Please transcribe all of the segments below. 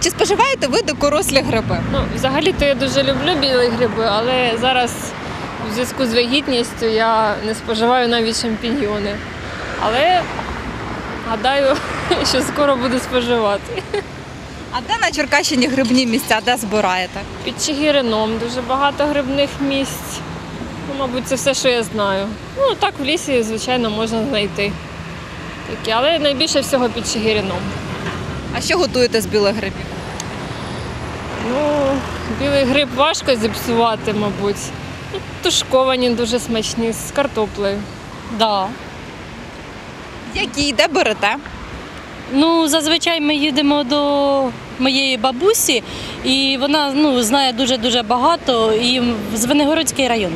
Чи споживаєте ви дикорослі гриби? Взагалі-то я дуже люблю білі гриби, але зараз у зв'язку з вагітністю я не споживаю навіть шампіньйони. Але гадаю, що скоро буду споживати. А де на Черкащині грибні місця, де збираєте? Під Чигирином дуже багато грибних місць. Мабуть, це все, що я знаю. Так в лісі, звичайно, можна знайти. Такі, але найбільше всього під Чигирином. А що готуєте з білих грибів? Білий гриб важко зіпсувати, мабуть. Тушковані дуже смачні, з картоплею. Да. Які, де берете? Зазвичай ми їдемо до моєї бабусі, і вона знає дуже-дуже багато, і в Звенигородський район.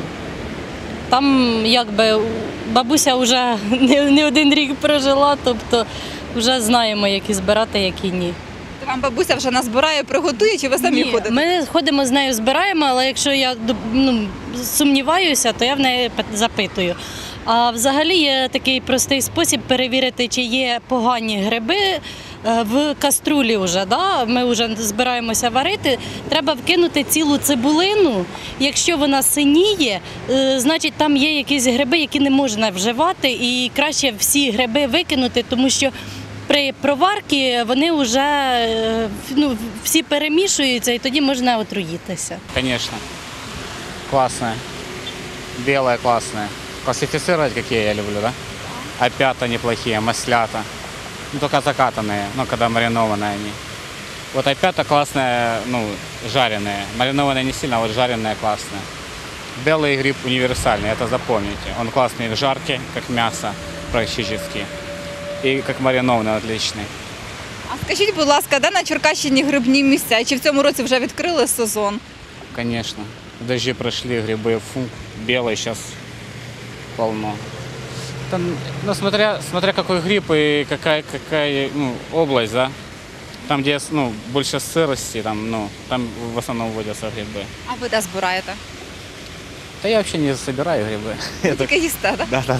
Там бабуся вже не один рік прожила, тобто вже знаємо, які збирати, які ні. То вам бабуся вже назбирає, приготує, чи ви самі ходите? Ми ходимо з нею, збираємо, але якщо я сумніваюся, то я в неї запитую. А взагалі є такий простий спосіб перевірити, чи є погані гриби в каструлі вже. Да? Ми вже збираємося варити, треба вкинути цілу цибулину. Якщо вона синіє, значить там є якісь гриби, які не можна вживати, і краще всі гриби викинути, тому що при проварці вони вже всі перемішуються, і тоді можна отруїтися. Конечно. Классная. Белая классная. Классифицировать какие я люблю, да? Опята неплохие, маслята. Только закатанные, когда маринованные они. Вот опята классные, жареные. Маринованные не сильно, а вот жареные классные. Белый гриб универсальный, это запомните. Он классный в жарке, как мясо практически. И как маринованный отличный. А скажіть, будь ласка, де на Черкащині грибні місця? Чи в цьому році вже відкрили сезон? Конечно. Дожди прошли, грибы, белые сейчас полно. Там, смотря какой гриб и какая область, да. Там, где больше сырости, там в основном водятся грибы. А ви де збираєте? Да я вообще не собираю грибы. Тільки їсте, так? Да.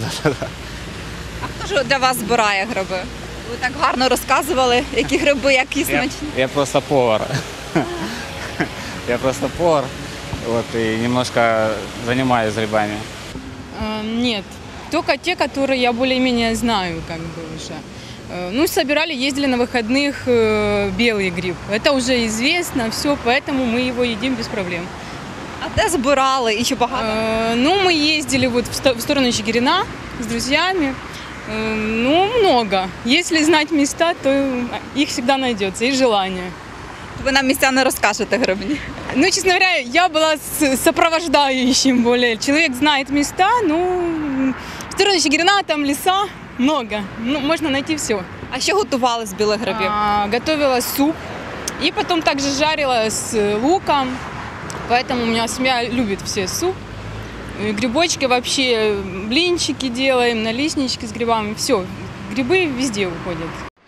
А хто ж для вас збирає гриби? Ви так гарно розказували, які гриби, які смачні. Я просто повар. Вот, и немножко занимаюсь грибами. Нет, только те, которые я более-менее знаю, уже. Собирали, ездили на выходных белый гриб. Это уже известно, все, поэтому мы его едим без проблем. А де збирали і чи багато? Мы ездили в сторону Чигирина с друзьями. Много. Если знать места, то их всегда найдется, и желание. Ви нам місця не розкажете грибні. Честно говоря, я была сопровождающим более. Человек знает места, в сторону Чигирина, там леса, много. Можно найти все. А що готували з білих грибів? Готовила суп и потом также жарила с луком. Поэтому у меня семья любит все суп. Грибочки вообще, блинчики делаем, налиснички с грибами. Все, грибы везде уходят.